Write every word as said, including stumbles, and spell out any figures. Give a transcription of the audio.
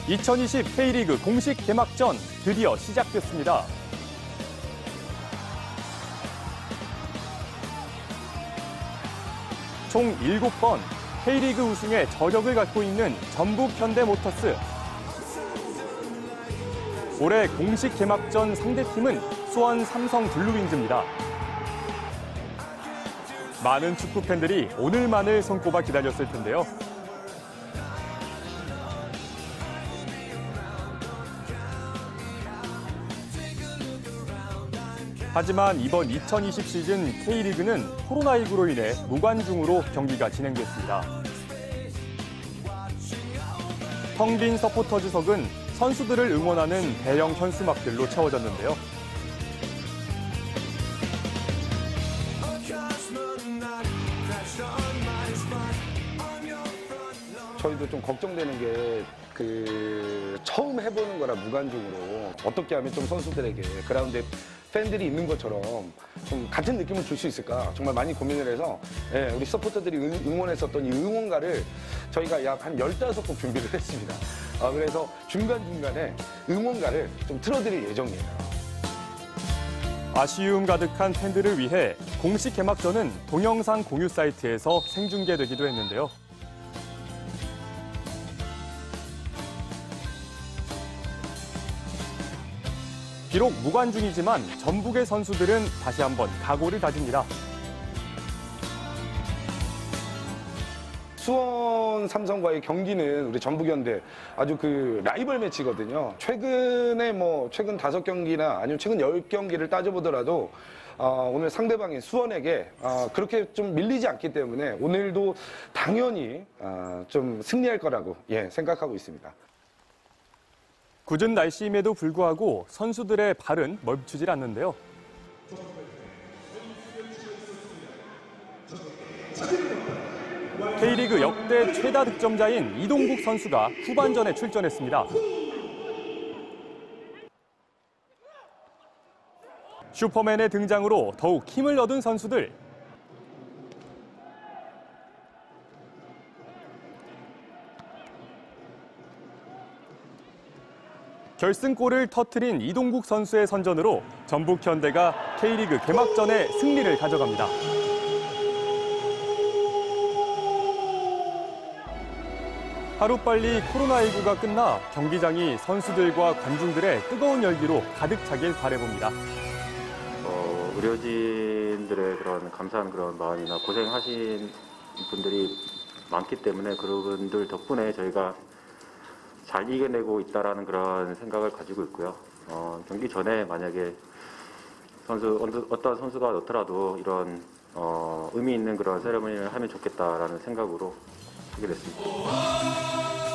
이천이십 K리그 공식 개막전 드디어 시작됐습니다. 총 일곱 번 K리그 우승의 저력을 갖고 있는 전북 현대모터스. 올해 공식 개막전 상대팀은 수원 삼성 블루윙즈입니다. 많은 축구 팬들이 오늘만을 손꼽아 기다렸을 텐데요. 하지만 이번 이천이십 시즌 K리그는 코로나십구로 인해 무관중으로 경기가 진행됐습니다. 텅 빈 서포터즈석은 선수들을 응원하는 대형 현수막들로 채워졌는데요. 저희도 좀 걱정되는 게 그 처음 해보는 거라 무관중으로 어떻게 하면 좀 선수들에게 그라운드에 팬들이 있는 것처럼 좀 같은 느낌을 줄 수 있을까 정말 많이 고민을 해서 예, 우리 서포터들이 응원했었던 이 응원가를 저희가 약 한 열다섯 곡 준비를 했습니다. 아, 그래서 중간중간에 응원가를 좀 틀어드릴 예정이에요. 아쉬움 가득한 팬들을 위해 공식 개막전은 동영상 공유 사이트에서 생중계되기도 했는데요. 비록 무관중이지만 전북의 선수들은 다시 한번 각오를 다집니다. 수원 삼성과의 경기는 우리 전북현대 아주 그 라이벌 매치거든요. 최근에 뭐 최근 다섯 경기나 아니면 최근 열 경기를 따져보더라도 어, 오늘 상대방인 수원에게 어, 그렇게 좀 밀리지 않기 때문에 오늘도 당연히 어, 좀 승리할 거라고 예, 생각하고 있습니다. 궂은 날씨임에도 불구하고 선수들의 발은 멈추질 않는데요. K리그 역대 최다 득점자인 이동국 선수가 후반전에 출전했습니다. 슈퍼맨의 등장으로 더욱 힘을 얻은 선수들. 결승골을 터뜨린 이동국 선수의 선전으로 전북 현대가 K리그 개막전에 승리를 가져갑니다. 하루빨리 코로나십구가 끝나 경기장이 선수들과 관중들의 뜨거운 열기로 가득 차길 바라봅니다. 어, 의료진들의 그런 감사한 그런 마음이나 고생하신 분들이 많기 때문에 그분들 덕분에 저희가 잘 이겨내고 있다라는 그런 생각을 가지고 있고요. 어, 경기 전에 만약에 선수 어떤 선수가 넣더라도 이런 어, 의미 있는 그런 세레머니를 하면 좋겠다라는 생각으로 하게 됐습니다.